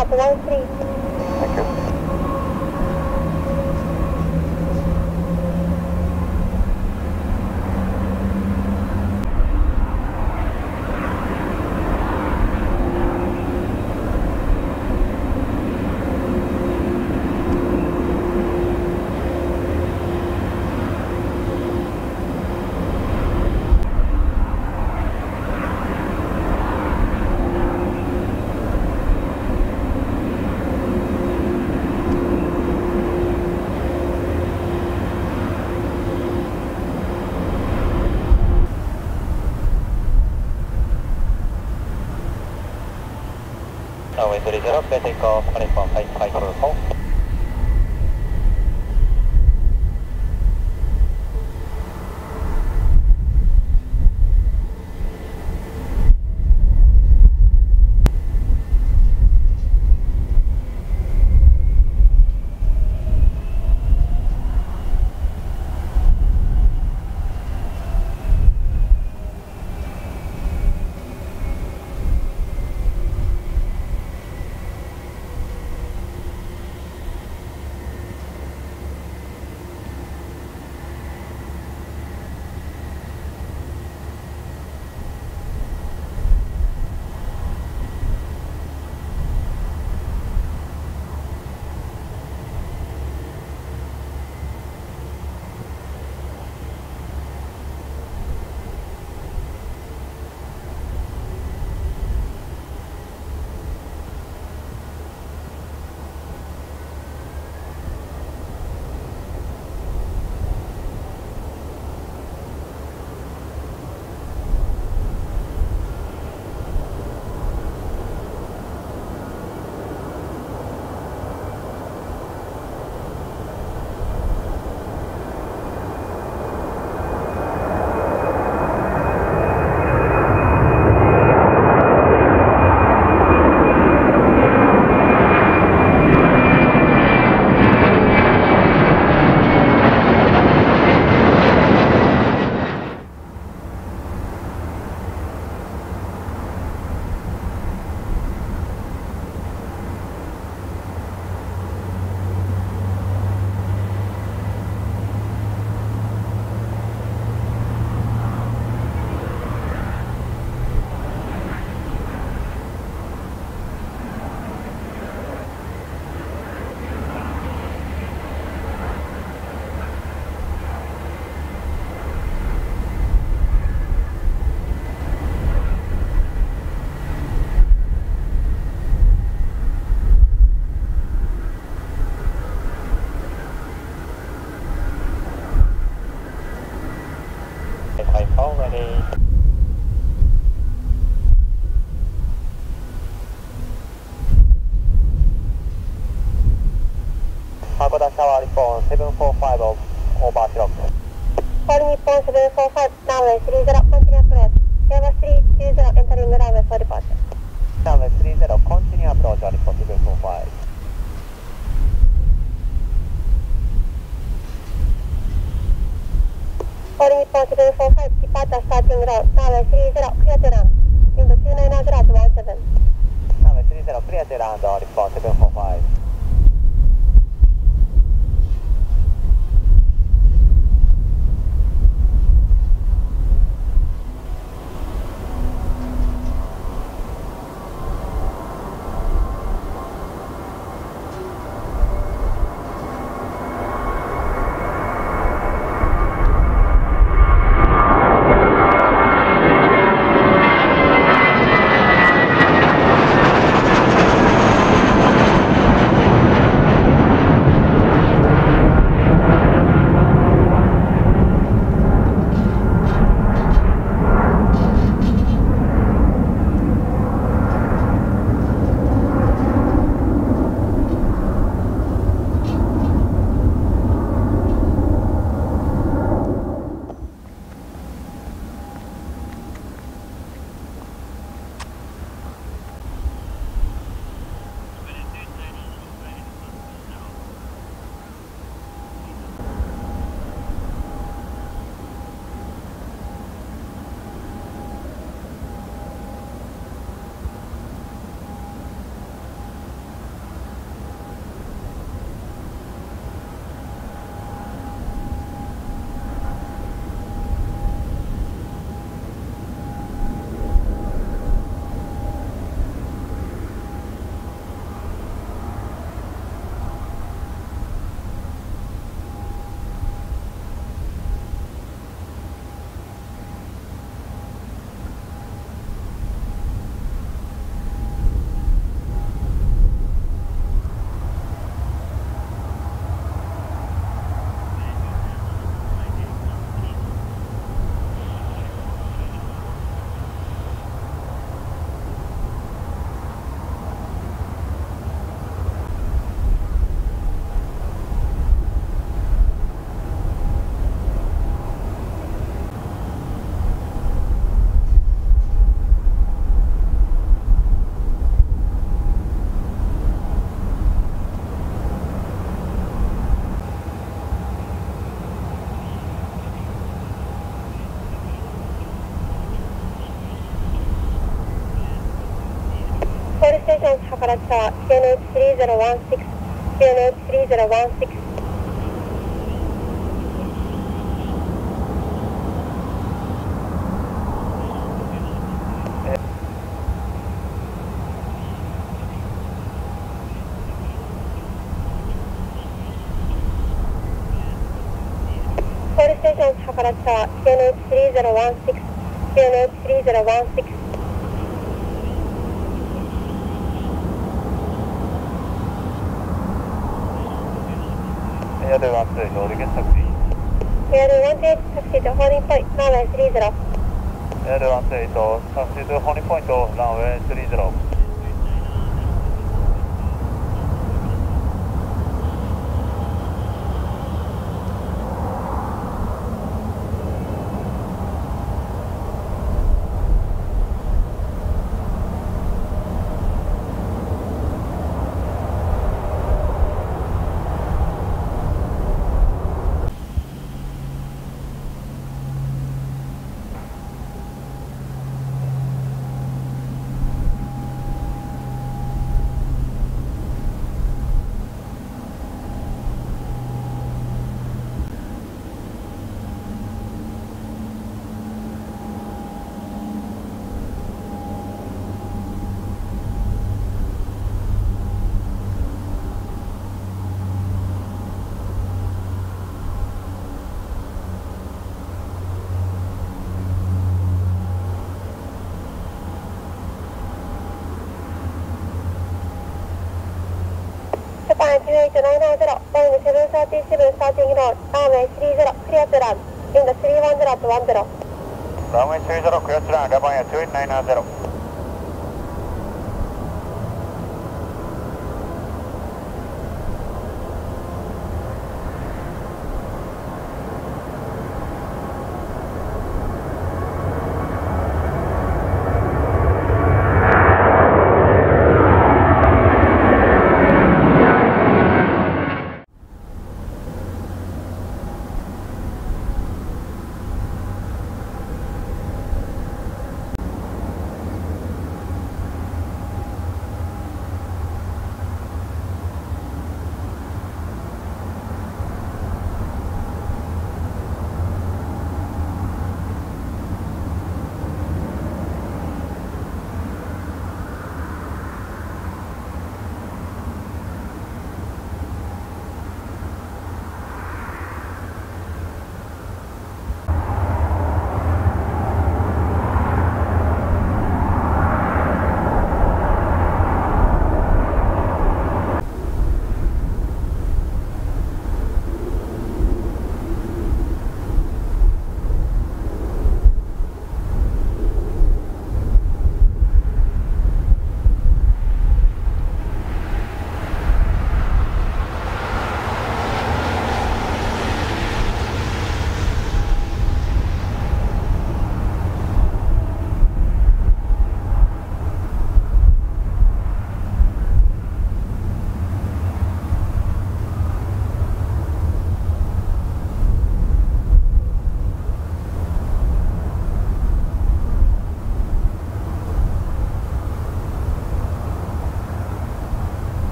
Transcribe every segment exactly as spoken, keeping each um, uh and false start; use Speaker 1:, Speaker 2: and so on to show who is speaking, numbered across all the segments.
Speaker 1: up one three.
Speaker 2: Thank you. Runway three zero, clear takeoff, running from eight five four. Already. Hagoda Tower Nippon seven four five over Shirok.
Speaker 1: All Nippon seven four five, runway three zero, continue approach. Java three two zero, entering runway for departure.
Speaker 2: Runway three zero, continue approach on Nippon seven four five.
Speaker 1: All Nippon seven four five, departure starting route, runway three zero, clear to land. Wind two nine zero to one seven.
Speaker 2: Runway three zero, clear to land on Nippon seven four five.
Speaker 1: からちは シーエヌエイチスリーゼロワンシックス シーエヌエイチスリーゼロワンシックス ソウルステーションハカラチは シーエヌエイチスリーゼロワンシックス シーエヌエイチスリーゼロワンシックス
Speaker 2: エアドゥワンツーとリゲットタクシー。
Speaker 1: エアドゥワンツータクシーとホーニンポイントランウェイスリーゼロ。
Speaker 2: エアドゥワンツーとタクシーとホーニンポイントランウェイスリーゼロ。
Speaker 1: ジャパンエイトエイトナインナインゼロ、ボーイングセブンサーティーセブンスターティングロード、ランウェイスリーゼロ、クリアトゥラン、インドスリーワンゼロとワンゼロ。
Speaker 2: ランウェイスリーゼロ、クリアトゥラン、ジャパンエイトエイトナインナインゼロ。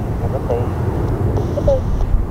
Speaker 2: up. Have a good day.
Speaker 1: Good day.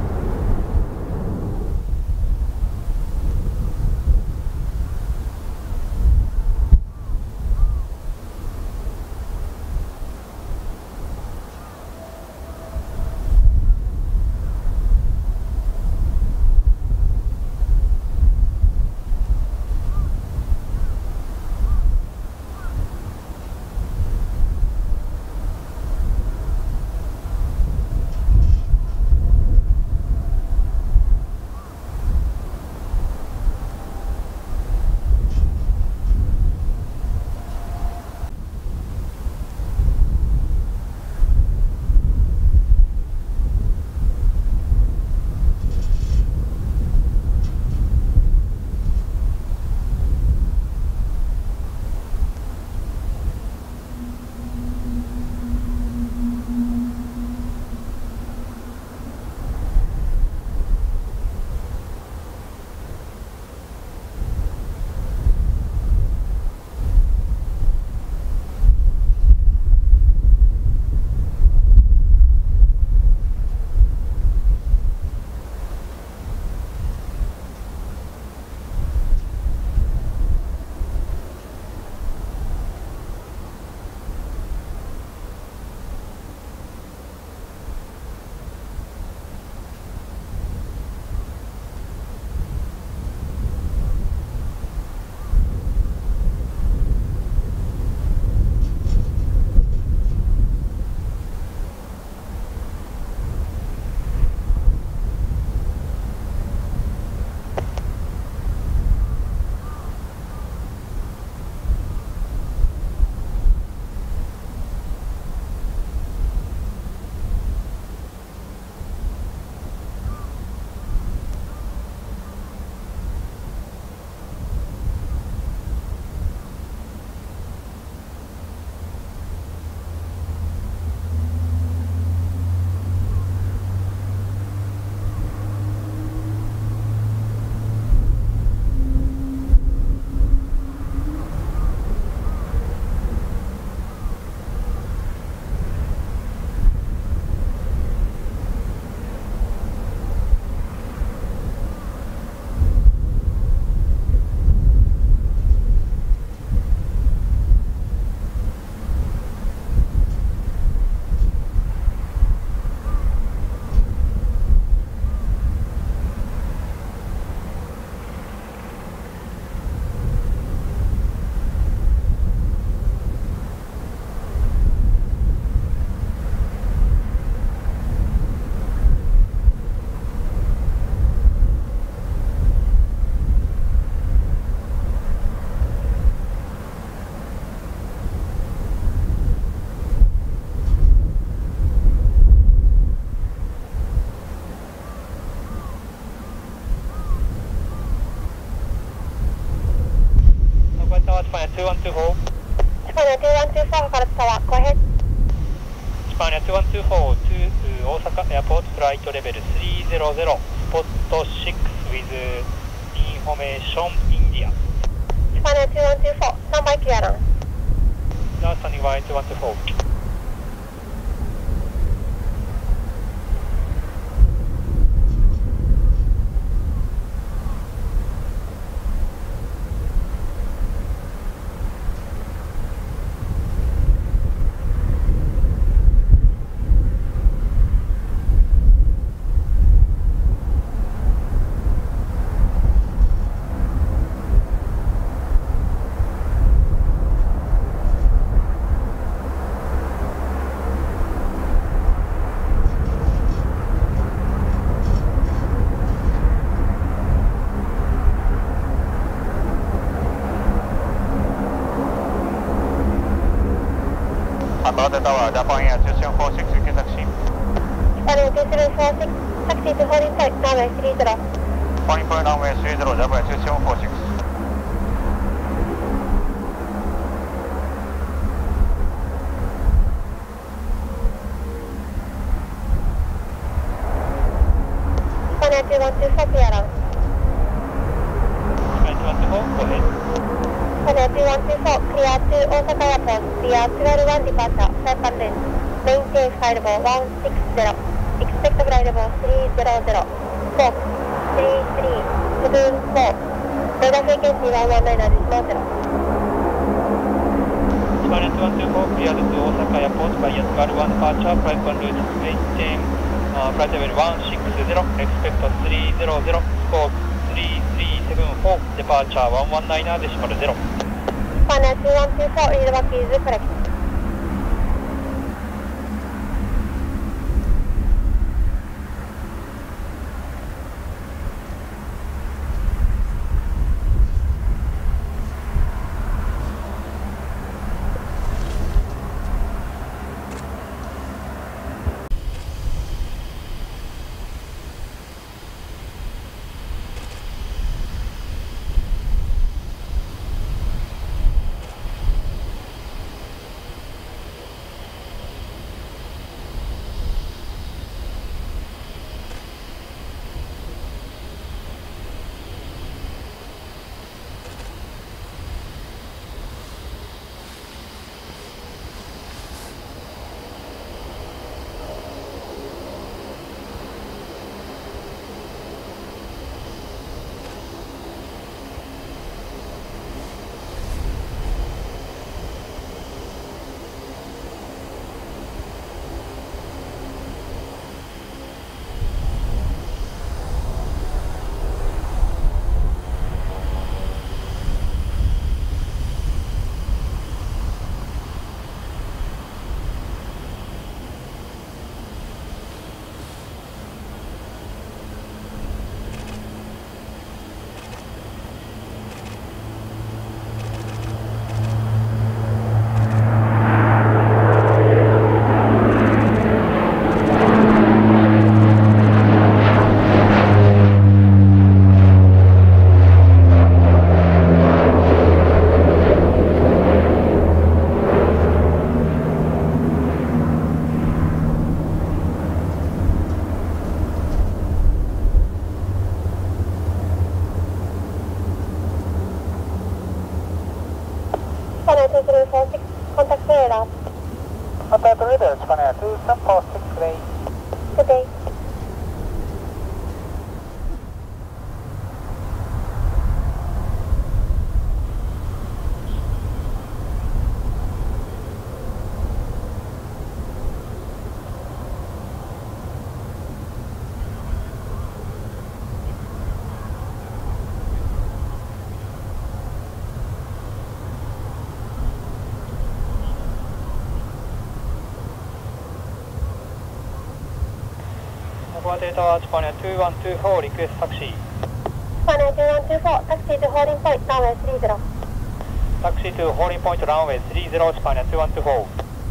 Speaker 2: two one two four.
Speaker 1: Japan two one two four から伝わ。Go ahead.
Speaker 2: Japan two one two four to 大阪 Airport Flight Level three zero zero Spot six with Information India.
Speaker 1: Japan two one two four スタンバイクリアランス。
Speaker 2: Now standing by two one two four. Above tower, Japan Air two seven four six, you can taxi.
Speaker 1: Japan Air two seven four six, taxi to holding site, runway three zero.
Speaker 2: Holding point runway three zero, Japan Air two seven four six.
Speaker 1: Japan Air two one two four clearance.
Speaker 2: Japan two one two four, go ahead.
Speaker 1: Japan Air two one two four, clear to Osaka Airport, via twelve one departure, Saipan lane. maintain flight level one six zero, expect flight level three zero zero, scope three three seven four, radar frequency one one nine decimal zero.
Speaker 2: Spanish one two four, cleared to Osaka Airport by Yaskaru one departure, flight on route maintain uh, flight level one six zero, expect three zero zero, scope three three seven four, departure one one nine decimal zero.
Speaker 1: Spanish one two four, read back is correct. Contact radar.
Speaker 2: Contact radar, Japan two seven four six, good day.
Speaker 1: Good day.
Speaker 2: Aqua Tower, Japan two one two four, request taxi.
Speaker 1: Japan two one two four, taxi to holding point, runway three zero.
Speaker 2: Taxi to holding point, runway three zero, Japan two one two four.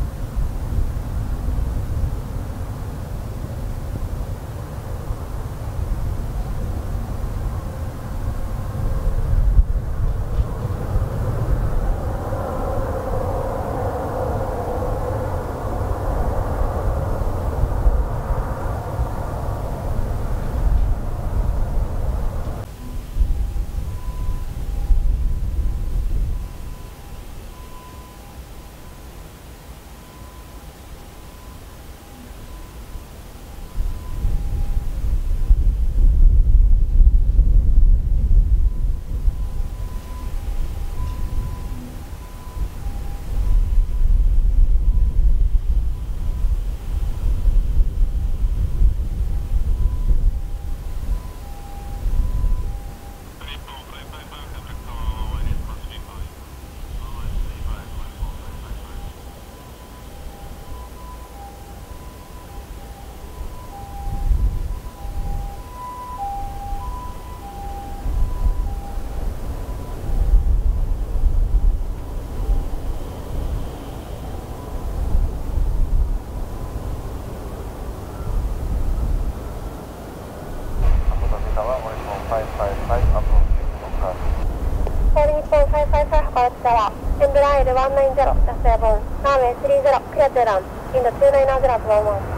Speaker 2: End line one nine zero, just airborne. Runway three zero, clear to land. In the two nine zero at one one.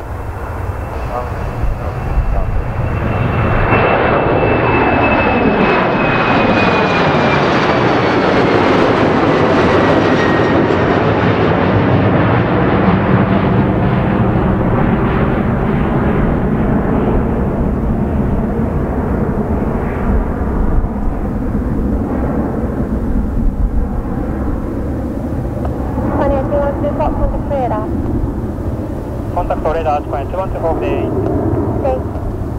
Speaker 2: one to hold eight.
Speaker 1: Thanks.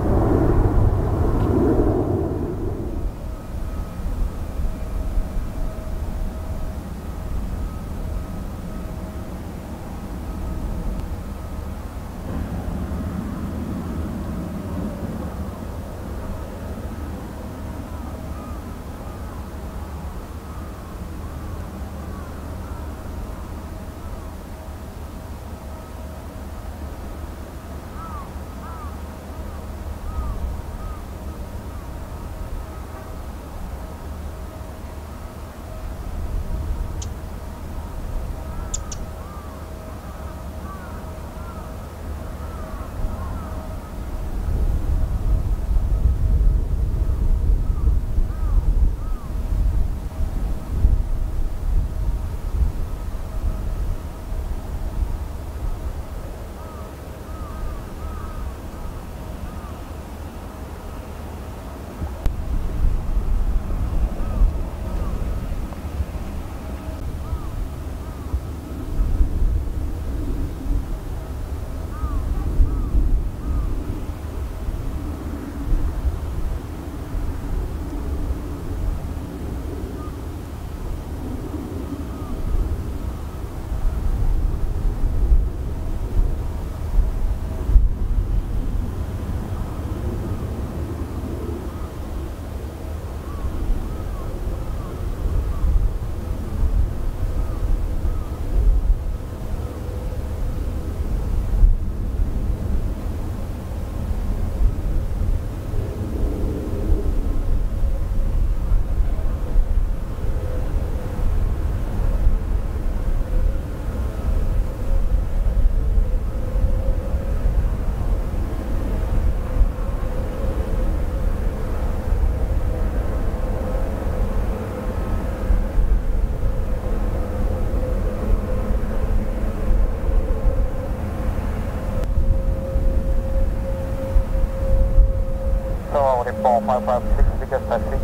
Speaker 2: five five six, biggest taxi.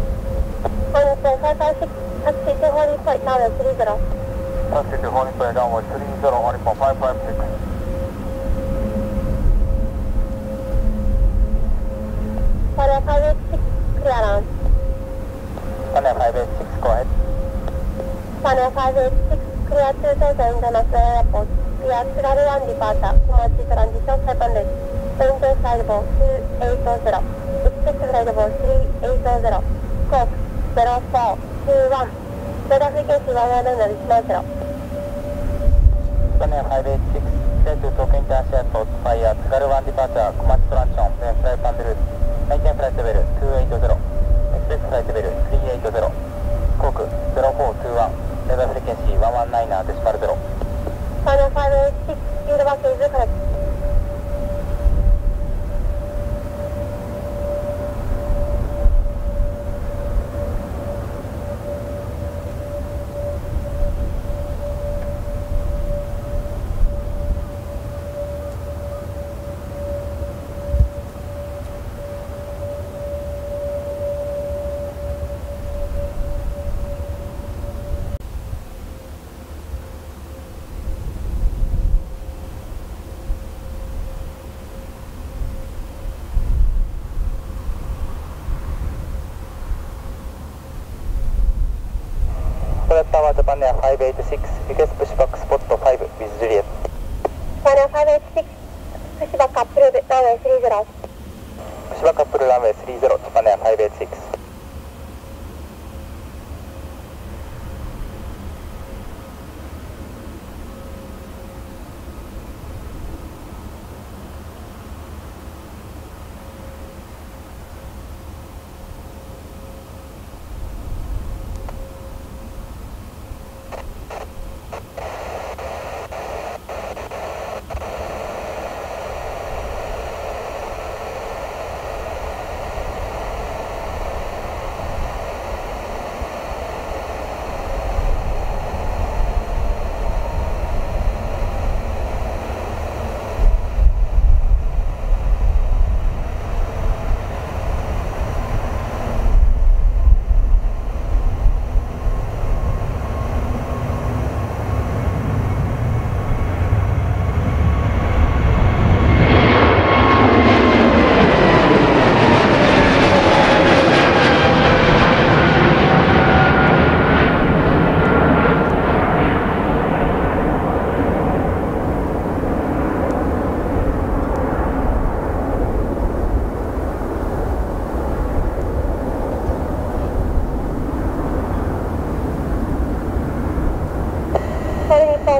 Speaker 1: Holding five five six, taxi to holding point, runway three zero.
Speaker 2: Taxi to holding point, runway three zero, holding point five five six.
Speaker 1: Runway five eight six, clearance.
Speaker 2: Runway five eight six, go ahead.
Speaker 1: Runway five eight six, clear two thousand International Airport. We are Sierra one departure, Komachi transition seven left. Maintain flight level two eight zero. Expect flight level three eight zero. Scope zero four two one. Radar frequency one one nine zero.
Speaker 2: Runway five eight six, clear to Tokyo International Airport, via Sierra one departure, Komachi transition, then flight on the route. Maintain flight level two eight zero. Expect flight level three eight zero. Scope zero four two one. Radar frequency one one nine decimal zero.
Speaker 1: Runway five eight six, feedback is correct.
Speaker 2: Tower Japan Air five eight six, request pushback spot five with Juliet.
Speaker 1: Runway five eight six, pushback approved, runway three zero.
Speaker 2: Pushback approved, runway three zero, Japan Air five eight six.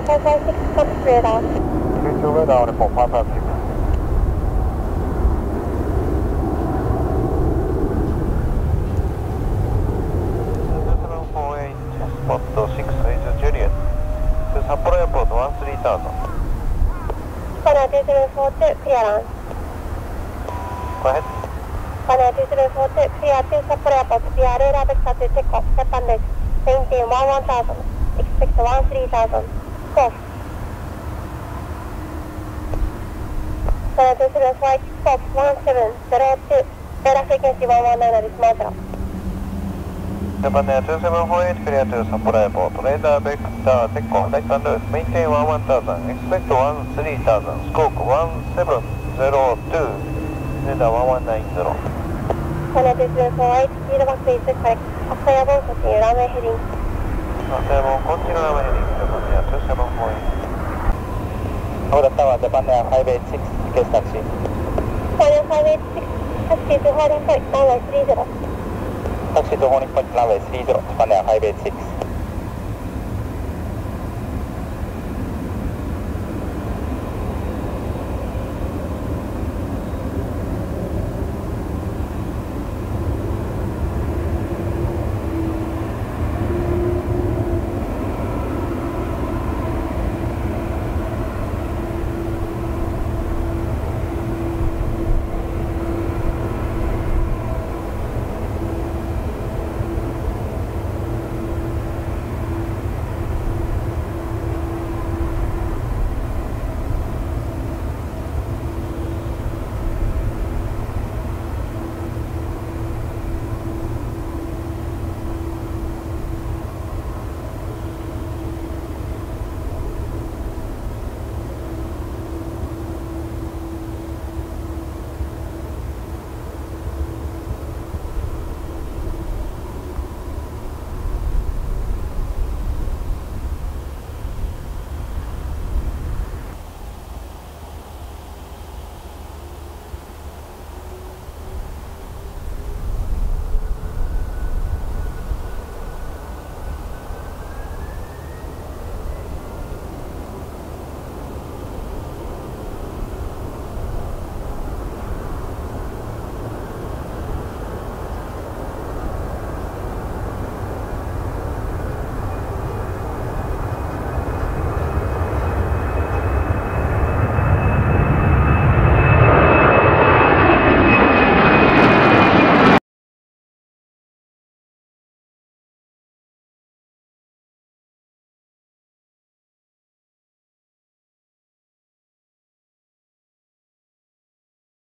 Speaker 1: five five six compass radar.
Speaker 3: Future radar report five five six. seven four eight, spot six is Juliet. To Sapporo Airport one three thousand.
Speaker 1: Spanner two seven four two, clearance.
Speaker 3: Go ahead.
Speaker 1: Spanner two seven four two, clear to Sapporo Airport via radar vector to Teko, Japan Desk. Maintain one one thousand. Expect one three thousand. Course. Spanner two seven four eight, stop one seven zero two. Radar frequency one one nine is Mazda.
Speaker 3: Japan Air two seven four eight, clear to Sapporo Airport. Radar vector Teko, left and route. Maintain one one thousand. Expect one three thousand. Scope one seven zero two. Radar one one nine zero.
Speaker 1: Spanner two seven four eight, feedback please correct. After airborne continue runway heading.
Speaker 3: After airborne continue runway heading. Japan Air two seven four eight.
Speaker 4: Aura Tower, Japan Air five eight six, request taxi.
Speaker 1: Spanner five eight six, taxi to holding point runway three zero.
Speaker 4: Taxi to holding point runway three zero, Japan Air five eight six.